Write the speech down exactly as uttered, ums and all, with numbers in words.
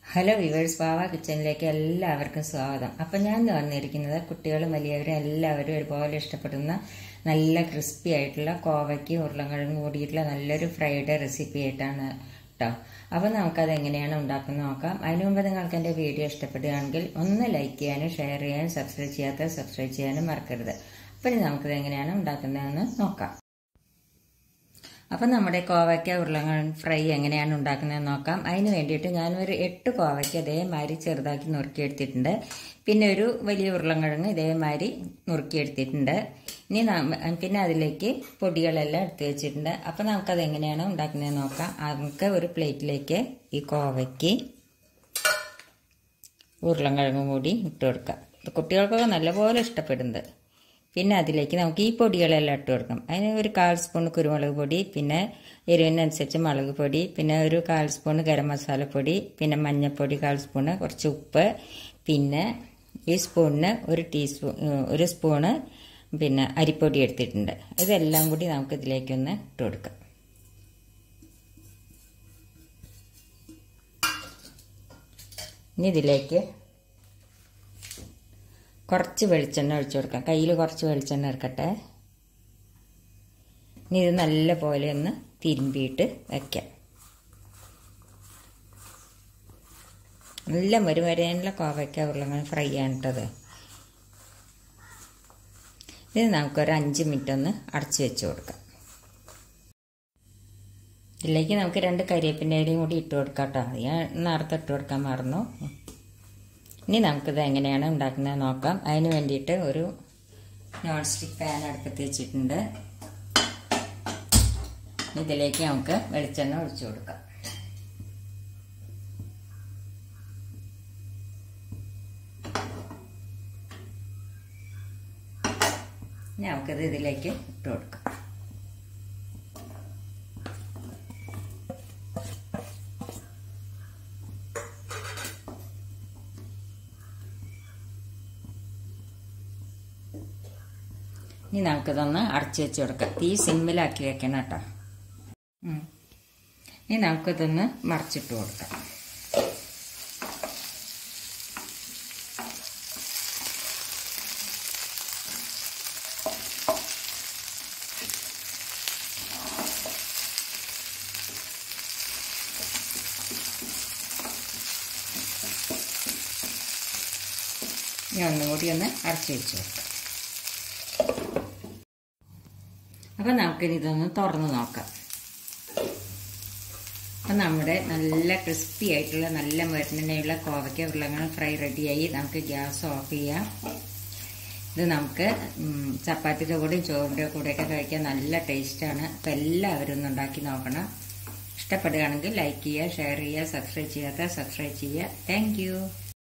Hello viewers, വാവ കിച്ചണിലേക്ക് എല്ലാവർക്കും സ്വാഗതം. അപ്പം ഞാൻ വന്നിരിക്കുന്നത് കുട്ടികളും വലിയവരും എല്ലാവരും ഒരുപോലെ ഇഷ്ടപ്പെടുന്ന നല്ല ക്രിസ്പി ആയിട്ടുള്ള കോവയ്ക്കും ഉരുളക്കിഴങ്ങും കൂടിയിട്ടുള്ള നല്ലൊരു ഫ്രൈഡ് റെസിപ്പി ആയിട്ടാണ് കേട്ടോ. അപ്പം നമുക്കത് എങ്ങനെയാണ് ഉണ്ടാക്കുന്നത് നോക്കാം. അതിനു മുമ്പ് നിങ്ങൾക്ക് എൻ്റെ വീഡിയോ ഇഷ്ടപ്പെടുകയാണെങ്കിൽ ഒന്ന് ലൈക്ക് ചെയ്യാനും ഷെയർ ചെയ്യാനും സബ്സ്ക്രൈബ് ചെയ്യാത്ത സബ്സ്ക്രൈബ് ചെയ്യാനും മറക്കരുത്. അപ്പം നമുക്കത് എങ്ങനെയാണ് ഉണ്ടാക്കുന്നതെന്ന് നോക്കാം. അപ്പം നമ്മുടെ കോവയ്ക്ക ഉരുളക്കിഴങ്ങ് ഫ്രൈ എങ്ങനെയാണ് ഉണ്ടാക്കുന്നതെന്ന് നോക്കാം. അതിന് വേണ്ടിയിട്ട് ഞാനൊരു എട്ട് കോവയ്ക്ക ഇതേമാതിരി ചെറുതാക്കി നുറുക്കിയെടുത്തിട്ടുണ്ട്. പിന്നെ ഒരു വലിയ ഉരുളക്കിഴങ്ങ് ഇതേമാതിരി നുറുക്കിയെടുത്തിട്ടുണ്ട്. ഇനി പിന്നെ അതിലേക്ക് പൊടികളെല്ലാം എടുത്ത് വെച്ചിട്ടുണ്ട്. അപ്പം നമുക്കത് എങ്ങനെയാണ് ഉണ്ടാക്കുന്നതെന്ന് നോക്കാം. നമുക്ക് ഒരു പ്ലേറ്റിലേക്ക് ഈ കോവയ്ക്ക് ഉരുളക്കിഴങ്ങും കൂടി ഇട്ട് കൊടുക്കാം. കുട്ടികൾക്കൊക്കെ നല്ലപോലെ ഇഷ്ടപ്പെടുന്നത്. പിന്നെ അതിലേക്ക് നമുക്ക് ഈ പൊടികളെല്ലാം ഇട്ട് കൊടുക്കാം. അതിന് ഒരു കാൽ സ്പൂൺ കുരുമുളക് പൊടി, പിന്നെ എരിവിനനുസരിച്ച് മുളക് പൊടി, പിന്നെ ഒരു കാൽ സ്പൂൺ ഗരം മസാലപ്പൊടി, പിന്നെ മഞ്ഞൾപ്പൊടി കാൽ സ്പൂണ്, കുറച്ച് ഉപ്പ്, പിന്നെ ഈ സ്പൂണിന് ഒരു ടീസ്പൂൺ ഒരു സ്പൂണ് പിന്നെ അരിപ്പൊടി എടുത്തിട്ടുണ്ട്. ഇതെല്ലാം കൂടി നമുക്ക് ഇതിലേക്കൊന്ന് ഇട്ട് കൊടുക്കാം. ഇനി ഇതിലേക്ക് കുറച്ച് വെളിച്ചെണ്ണ ഒഴിച്ചു കൊടുക്കാം. കയ്യിൽ കുറച്ച് വെളിച്ചെണ്ണ എടുക്കട്ടെ. ഇനി ഇത് നല്ല പോലെ ഒന്ന് തിരുമ്പിയിട്ട് വയ്ക്കാം. നല്ല മരുമരേനുള്ള കോവയ്ക്ക ഉരുളക്കിഴങ്ങ് ഫ്രൈ ആണിട്ടത്. ഇത് നമുക്കൊരു അഞ്ച് മിനിറ്റ് ഒന്ന് അടച്ചു വെച്ച് കൊടുക്കാം. ഇതിലേക്ക് നമുക്ക് രണ്ട് കരിവേപ്പിൻ്റെ ഇലയും കൂടി ഇട്ട് കൊടുക്കാം കേട്ടോ. ഞാൻ നേരത്തെ ഇട്ട് കൊടുക്കാൻ മറന്നു. ഇനി നമുക്കിത് എങ്ങനെയാണ് ഉണ്ടാക്കുന്നത് നോക്കാം. അതിന് വേണ്ടിയിട്ട് ഒരു നോൺ സ്റ്റിക്ക് പാൻ അടുപ്പത്ത് വെച്ചിട്ടുണ്ട്. ഇതിലേക്ക് നമുക്ക് വെളിച്ചെണ്ണ ഒഴിച്ചു കൊടുക്കാം. നമുക്കിത് ഇതിലേക്ക് ഇട്ട് കൊടുക്കാം. ഇനി നമുക്കിതൊന്ന് അടച്ചു വെച്ച് കൊടുക്കാം. തീ സിമ്മിലാക്കി വെക്കണം കേട്ടോ. ഇനി നമുക്കിതൊന്ന് മറിച്ചിട്ട് കൊടുക്കാം. ഇനി ഒന്നുകൂടി ഒന്ന് അടച്ചു വെച്ച് കൊടുക്കാം. അപ്പം നമുക്കിനി ഇതൊന്ന് തുറന്ന് നോക്കാം. അപ്പം നമ്മുടെ നല്ല ക്രിസ്പി ആയിട്ടുള്ള നല്ല മരുന്നിനുള്ള കോവയ്ക്ക ഉരുളക്കിഴങ്ങ് ഫ്രൈ റെഡിയായി. നമുക്ക് ഗ്യാസ് ഓഫ് ചെയ്യാം. ഇത് നമുക്ക് ചപ്പാത്തിയുടെ കൂടെയും ചോറിൻ്റെ കൂടെയൊക്കെ കഴിക്കാൻ നല്ല ടേസ്റ്റാണ്. അപ്പം എല്ലാവരും ഒന്ന് ഉണ്ടാക്കി നോക്കണം. ഇഷ്ടപ്പെടുകയാണെങ്കിൽ ലൈക്ക് ചെയ്യുക, ഷെയർ ചെയ്യുക, സബ്സ്ക്രൈബ് ചെയ്യാത്ത സബ്സ്ക്രൈബ് ചെയ്യുക. താങ്ക്